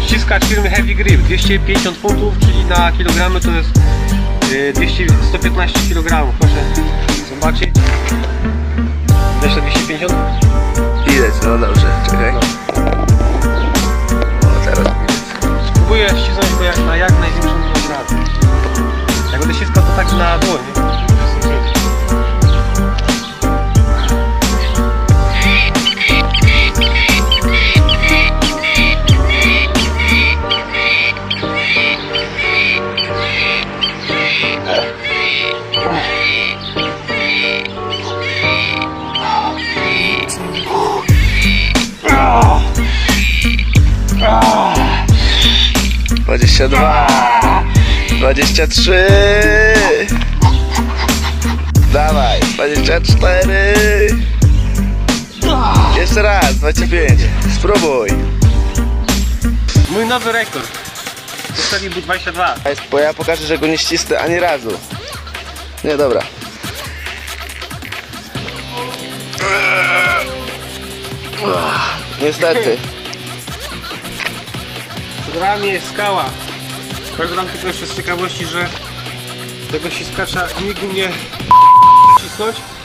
Ściskacz firmy Heavy Grip, 250 funtów, czyli na kilogramy to jest 115 kg. Proszę zobaczyć. 250? Widać, no dobrze, czekaj. No. O, teraz widać. Spróbuję ścisnąć go na jak największą kilogramę. Jak będę ściskał to tak na dłoń. Oh. 22, 23, dawaj, 24, jeszcze raz, 25, spróbuj. Mój nowy rekord. Zostali był 22. Bo ja pokażę, że go nie ścisnę ani razu. Nie, dobra. Niestety. Pod ramię jest skała. Powiem tylko jeszcze z ciekawości, że tego ściskacza nigdy nie cisnąć.